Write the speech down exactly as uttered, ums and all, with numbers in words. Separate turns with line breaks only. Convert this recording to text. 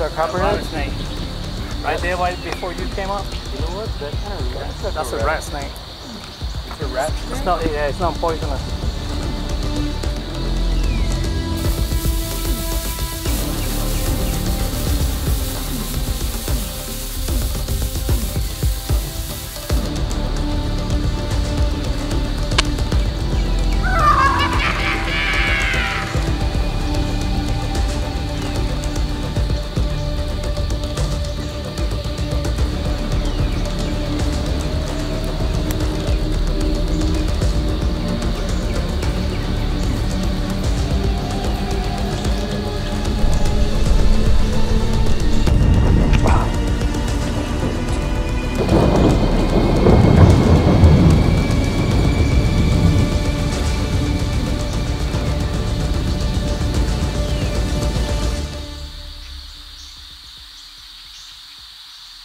a copperhead?
A snake. Right there, right before you came up.
You know what? That kind of looks like
That's
a
a
rat.
rat snake.
It's a rat snake?
It's not. Yeah, it's not poisonous.